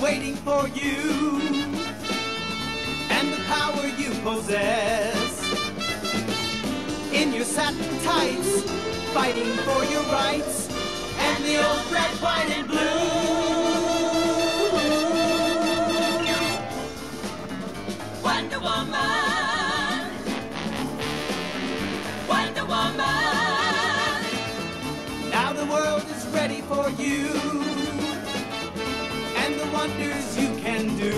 waiting for you, and the power you possess. In your satin tights, fighting for your rights, and the old red, white, and blue. Wonder Woman, Wonder Woman. Now the world is ready for you, and the wonders you can do.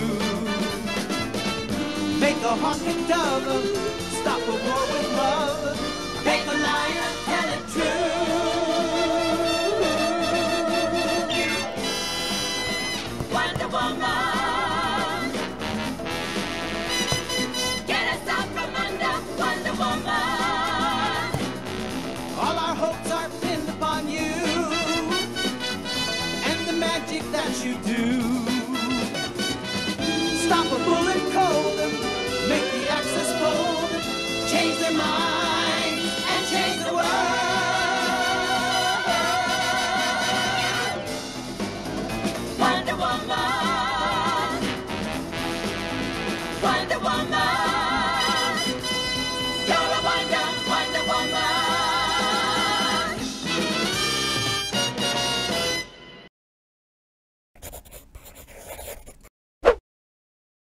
Make a hawk and dove, stop a war with love, make a liar tell it true. Wonder Woman, get us out from under, Wonder Woman. All our hopes are pinned upon you, and the magic that you do.